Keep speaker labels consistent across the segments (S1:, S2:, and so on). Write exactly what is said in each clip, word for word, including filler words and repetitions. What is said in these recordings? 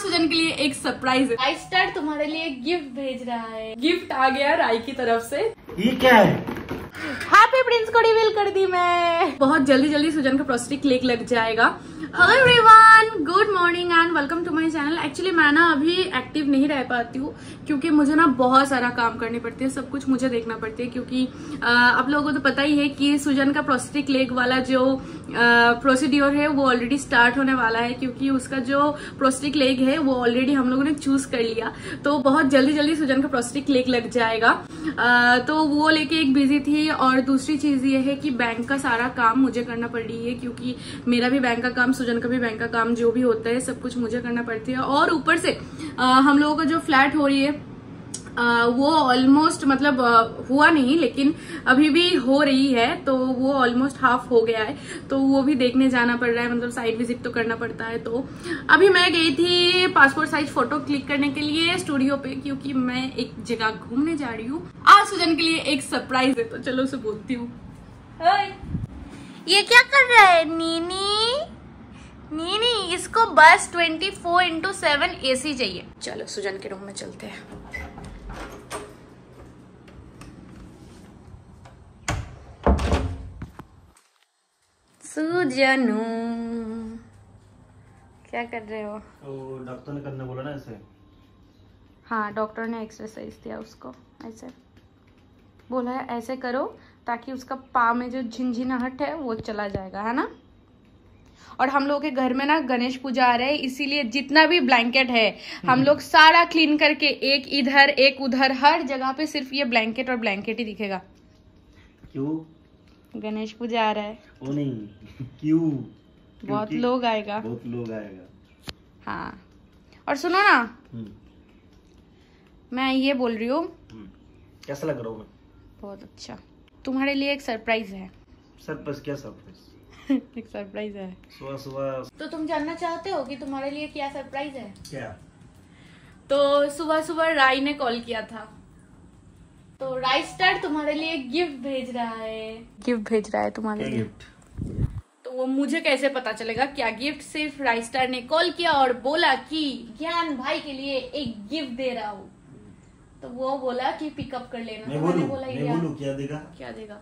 S1: सुजन के लिए एक सरप्राइज है। राई स्टार तुम्हारे लिए गिफ्ट भेज रहा है। गिफ्ट आ गया राई की तरफ से।
S2: ये क्या है?
S1: हैप्पी प्रिंस को रिवील कर दी मैं। बहुत जल्दी जल्दी सुजन का प्रोस्टेटिक लेग लग जाएगा। Hello everyone, good morning and welcome to my channel. Actually मैं ना अभी एक्टिव नहीं रह पाती हूँ क्योंकि मुझे ना बहुत सारा काम करनी पड़ती है, सब कुछ मुझे देखना पड़ती है क्योंकि आ, आप लोगों को तो पता ही है कि सुजन का प्रोस्टेटिक लेग वाला जो प्रोसीड्योर है वो ऑलरेडी स्टार्ट होने वाला है क्योंकि उसका जो प्रोस्टेटिक लेग है वो ऑलरेडी हम लोगों ने चूज कर लिया। तो बहुत जल्दी जल्दी सुजन का प्रोस्टेटिक लेग लग जाएगा। आ, तो वो लेके एक बिजी थी और दूसरी चीज ये है कि बैंक का सारा काम मुझे करना पड़ रही है क्योंकि मेरा भी बैंक का काम, सुजन का भी बैंक का काम, जो भी होता है सब कुछ मुझे करना पड़ती है। और ऊपर से आ, हम लोगों का जो फ्लैट हो रही है आ, वो ऑलमोस्ट मतलब आ, हुआ नहीं लेकिन अभी भी हो रही है, तो वो ऑलमोस्ट हाफ हो गया है, तो वो भी देखने जाना पड़ रहा है, मतलब साइट विजिट तो करना पड़ता है। तो अभी मैं गई थी पासपोर्ट साइज फोटो क्लिक करने के लिए स्टूडियो पे क्योंकि मैं एक जगह घूमने जा रही हूँ। आज सुजन के लिए एक सरप्राइज है, तो चलो उसे बोलती हूँ। ये क्या कर रहा है नीनी? नीनी, इसको बस twenty four into seven AC चाहिए। चलो सुजन के रूम में चलते हैं। सुजनू, क्या कर रहे हो?
S2: तो डॉक्टर ने करने बोला ना ऐसे।
S1: हाँ, डॉक्टर ने एक्सरसाइज दिया उसको, ऐसे बोला है ऐसे करो ताकि उसका पाँव में जो झिनझिनाहट है वो चला जाएगा, है ना। और हम लोग के घर में ना गणेश पूजा आ रहा है, इसीलिए जितना भी ब्लैंकेट है हम लोग सारा क्लीन करके एक इधर एक उधर हर जगह पे सिर्फ ये ब्लैंकेट और ब्लैंकेट ही दिखेगा।
S2: क्यों?
S1: गणेश पूजा आ रहा है।
S2: वो नहीं, क्यों?
S1: बहुत लोग आएगा।
S2: बहुत लोग आएगा।
S1: हाँ, और सुनो ना, मैं ये बोल रही हूँ,
S2: कैसा लग रहा हूँ मैं?
S1: बहुत अच्छा। तुम्हारे लिए एक सरप्राइज है।
S2: सरप्राइज? क्या सरप्राइज?
S1: एक सरप्राइज है।
S2: सुबह सुबह
S1: तो तुम जानना चाहते हो कि तुम्हारे लिए क्या सरप्राइज है?
S2: क्या?
S1: तो सुबह सुबह राई ने कॉल किया था, तो राई स्टार तुम्हारे लिए गिफ्ट भेज रहा है। गिफ्ट भेज रहा है तुम्हारे लिए।
S2: गिफ्ट?
S1: तो वो मुझे कैसे पता चलेगा क्या गिफ्ट? सिर्फ राई स्टार ने कॉल किया और बोला कि ज्ञान भाई के लिए एक गिफ्ट दे रहा हूँ, तो वो बोला कि पिकअप कर लेना।
S2: मैं
S1: तो
S2: बोलूं,
S1: मैंने बोला
S2: मैं बोलूं, क्या देगा?
S1: क्या देगा?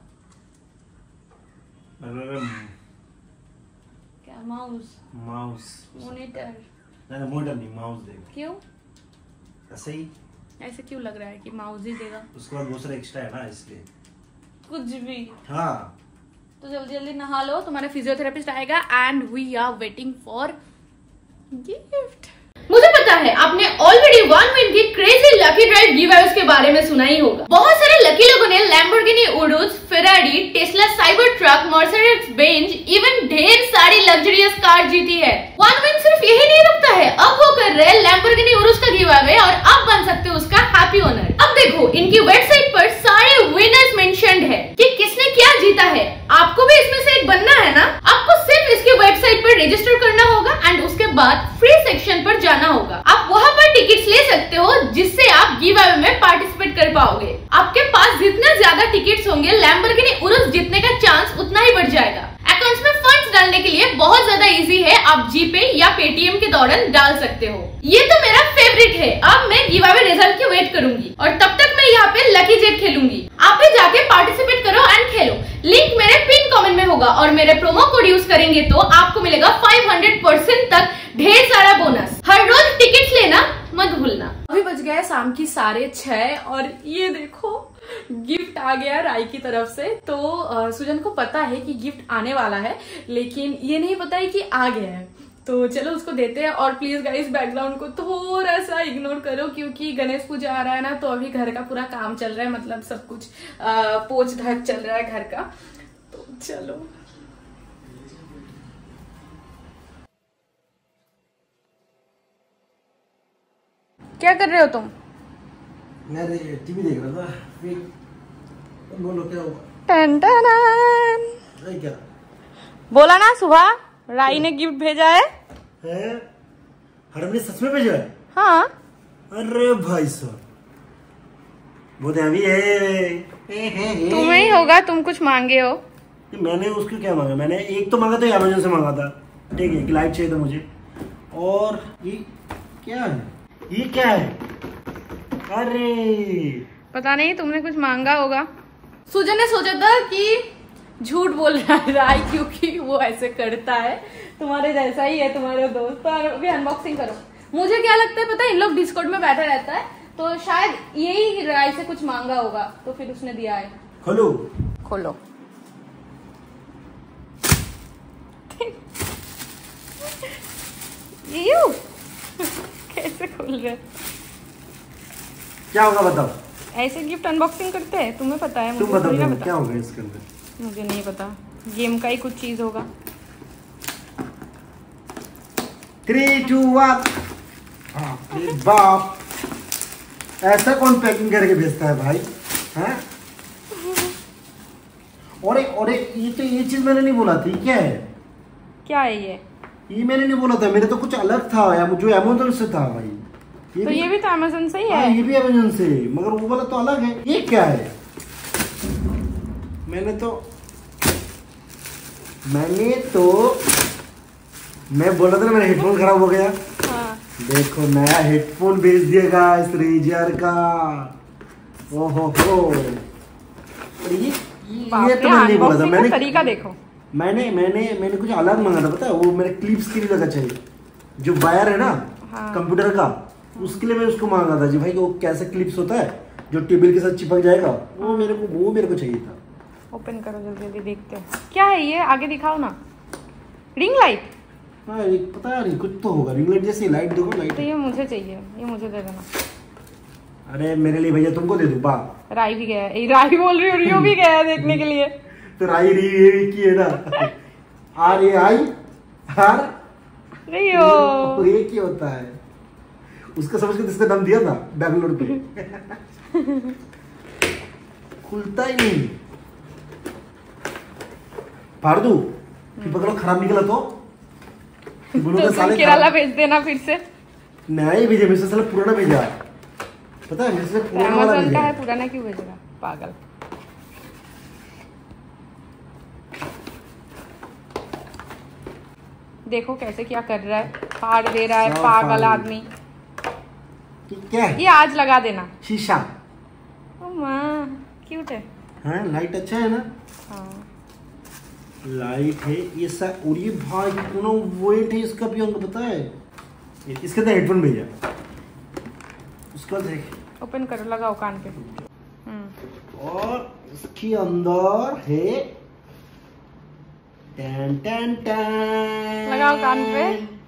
S1: क्या? माउस?
S2: माउस?
S1: मॉनिटर?
S2: नहीं, मॉनिटर नहीं, माउस देगा।
S1: क्यों?
S2: ऐसे ही।
S1: ऐसे क्यों लग रहा है कि माउस ही देगा?
S2: उसके बाद दूसरा एक्स्ट्रा है ना, इसलिए।
S1: कुछ भी।
S2: हाँ,
S1: तो जल्दी जल्दी नहा लो, तुम्हारा फिजियोथेरेपिस्ट आएगा and we are waiting for gift. मुझे पता है आपने ऑलरेडी वन विन की क्रेजी लकी ड्राइव गिवअवेज के बारे में सुना ही होगा। बहुत सारे लकी लोगों ने Lamborghini Urus, Ferrari, Tesla Cybertruck, Mercedes Benz, even ढेर सारी लग्जरियस कार जीती है। वन विन सिर्फ यही नहीं रुकता है, अब वो कर रहे हैं लैम्बोर्गिनी उरुस का गिवअवे और आप बन सकते हो उसका हैप्पी ओनर। अब देखो, इनकी वेबसाइट पर सारे विनर्स मेंशन्ड है कि किसने क्या जीता है। आपको भी इसमें से एक बनना है ना। आपको सिर्फ इसकी वेबसाइट पर रजिस्टर करना होगा एंड उसके बाद फ्री सेक्शन पर जाना होगा। आप वहां पर टिकट्स ले सकते हो जिससे आप गिव अवे में पार्टिसिपेट कर पाओगे। आपके पास जितने ज्यादा टिकट्स होंगे लैम्बोर्गिनी उरुस जीतने का चांस उतना ही बढ़ जाएगा। अकाउंट्स में फंड्स डालने के लिए बहुत ज्यादा इजी है, आप जीपे या पेटीएम के दौरान डाल सकते हो। ये तो मेरा फेवरेट है। अब मैं गिव अवे रिजल्ट की वेट करूंगी और तब तक मैं यहाँ पे लकी जेट खेलूंगी। आप भी जाके पार्टिसिपेट करो एंड खेलो। लिंक मेरे पिन कमेंट में होगा और मेरे प्रोमो कोड यूज करेंगे तो आपको मिलेगा फाइव हंड्रेड परसेंट तक ढेर सारा बोनस। हर रोज टिकट्स लेना मत भूलना। अभी बज गया है शाम की साढ़े छह और ये देखो गिफ्ट आ गया राई की तरफ से। तो आ, सुजन को पता है कि गिफ्ट आने वाला है लेकिन ये नहीं पता है कि आ गया है, तो चलो उसको देते हैं। और प्लीज गाइस बैकग्राउंड को थोड़ा सा इग्नोर करो क्योंकि गणेश पूजा आ रहा है ना, तो अभी घर का पूरा काम चल रहा है, मतलब सब कुछ पोछ ढक चल रहा है घर का। तो चलो क्या कर रहे हो तुम?
S2: मैं टीवी देख रहा था। फिर बोलो क्या हुआ?
S1: टन टन
S2: नहीं, क्या
S1: बोला ना सुबह राई ने गिफ्ट भेजा है।
S2: है? हरमनी सच में भेजा है?
S1: हाँ।
S2: अरे भाई साहब, बहुत हैवी है।
S1: तुम्हें ही होगा, तुम कुछ मांगे हो।
S2: मैंने उसको क्या मांगा? मैंने एक तो मांगा था अमेजोन से मांगा था, ठीक है, कि लाइट चाहिए था मुझे। और ये क्या है ये? क्या है? अरे
S1: पता नहीं, तुमने कुछ मांगा होगा। सुजन ने सोचा था कि झूठ बोल रहा है राय, क्योंकि वो ऐसे करता है, तुम्हारे जैसा ही है तुम्हारे दोस्त। तो अभी अनबॉक्सिंग करो। मुझे क्या लगता है पता है, इन लोग डिस्कॉर्ड में बैठा रहता है, तो शायद यही राय से कुछ मांगा होगा, तो फिर उसने दिया है।
S2: खोलो
S1: खोलो। यू कैसे खोल रहे?
S2: क्या होगा बताओ?
S1: ऐसे गिफ्ट अनबॉक्सिंग करते हैं, तुम्हें पता है?
S2: तुम
S1: मुझे
S2: बताओ
S1: थोड़ी ना
S2: क्या
S1: पता।
S2: होगा इसके अंदर?
S1: मुझे नहीं पता, गेम का ही कुछ चीज होगा।
S2: Three two one. बाप, ऐसा कौन पैकिंग करके भेजता है भाई? हैं? और एक और एक ये तो ये चीज मैंने नहीं बोला थी। क्या है?
S1: क्या है ये?
S2: ये मैंने नहीं बोला था, मेरे तो कुछ अलग था या जो अमेज़न से था भाई।
S1: ये तो भी, ये भी तो अमेज़न से ही है।
S2: ये भी अमेज़न से, मगर वो वाला तो अलग है। ये क्या है? मैंने तो मैंने तो मैं बोला था ना मेरा हेडफोन खराब हो गया।
S1: हाँ।
S2: देखो नया हेडफोन भेज दिएगा इस रेजर का। ओहो हो, ये ये तो मैंने नहीं बोला था। मैंने
S1: तरीका देखो।
S2: मैंने मैंने मैंने कुछ अलग मंगा था पता है। वो मेरे क्लिप्स के लिए लगा चाहिए, जो वायर है ना कंप्यूटर का, उसके लिए मैं उसको मांगा था जी भाई। वो कैसे क्लिप्स होता है जो टेबल के साथ चिपक जाएगा, वो मेरे को वो मेरे को चाहिए था।
S1: ओपन करो जल्दी जल्दी, देखते हैं क्या है ये। आगे दिखाओ ना। Ring light.
S2: हाँ पता नहीं, कुछ तो होगा रिंग लाइट जैसी। लाइट देखो, लाइट।
S1: तो ये मुझे चाहिए, ये मुझे दे देना।
S2: अरे मेरे लिए भैया, तुमको दे दूं बा।
S1: राई भी गया है, राई बोल रही हूँ, रियो भी गया है देखने के लिए।
S2: तो राई री ये की है ना। आर ए आई आर
S1: रियो,
S2: ये क्या होता है? उसका समझ के इसका नाम दिया था बैंगलोर पे। खुलता ही नहीं। फाड़ दूं? फिर पकड़ो खराब निकला तो
S1: तो साले केरला भेज देना फिर से।
S2: नया ही भेजा, मेरे से साला पुराना भेजा। पता है मेरे से पुराना वाला भेजा
S1: है। पुराना क्यों भेजेगा पागल? देखो कैसे क्या कर रहा है, फाड़ दे रहा है पागल आदमी।
S2: क्या है?
S1: ये आज लगा देना।
S2: शीशा।
S1: ओ माँ क्यूट है।
S2: हाँ लाइट अच्छा है ना?
S1: हाँ
S2: लाइट है ये सब। और ये भाई कितना वेट है इसका भी, हमको पता है। इसके अंदर हेडफोन भेजा, उसका देख।
S1: ओपन करो, लगाओ कान पे।
S2: और इसके अंदर है टन टन टन,
S1: लगाओ कान पे।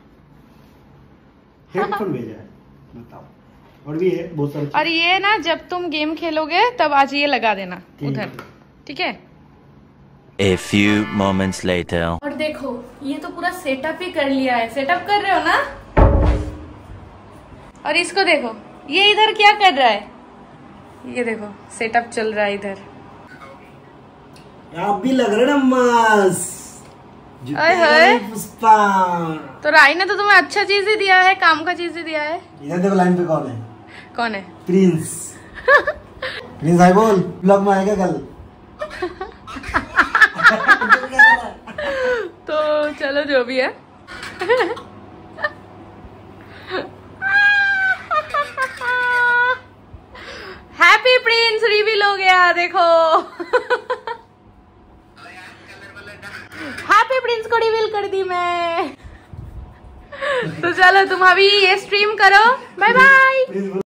S2: हेडफोन भेजा है, बताओ। और भी है बहुत सारे।
S1: और ये ना जब तुम गेम खेलोगे तब आज ये लगा देना उधर, ठीक है?
S3: A few moments later.
S1: और देखो ये तो पूरा सेटअप ही कर लिया है। सेटअप कर रहे हो ना? और इसको देखो, ये इधर क्या कर रहा है? ये देखो सेटअप चल रहा है इधर।
S2: आप भी लग रहे ना मस्त। पुष्पा।
S1: तो राई ने तो तुम्हें अच्छा चीज ही दिया है, काम का चीज ही दिया है।
S2: इधर देखो लाइन पे कौन है?
S1: कौन है?
S2: प्रिंस। प्रिंस भाई बोल, ब्लॉग में आएगा कल।
S1: तो चलो जो भी है। हैप्पी प्रिंस रिवील हो गया देखो। हैप्पी प्रिंस को रिवील कर दी मैं। तो चलो तुम अभी ये स्ट्रीम करो। Bye bye.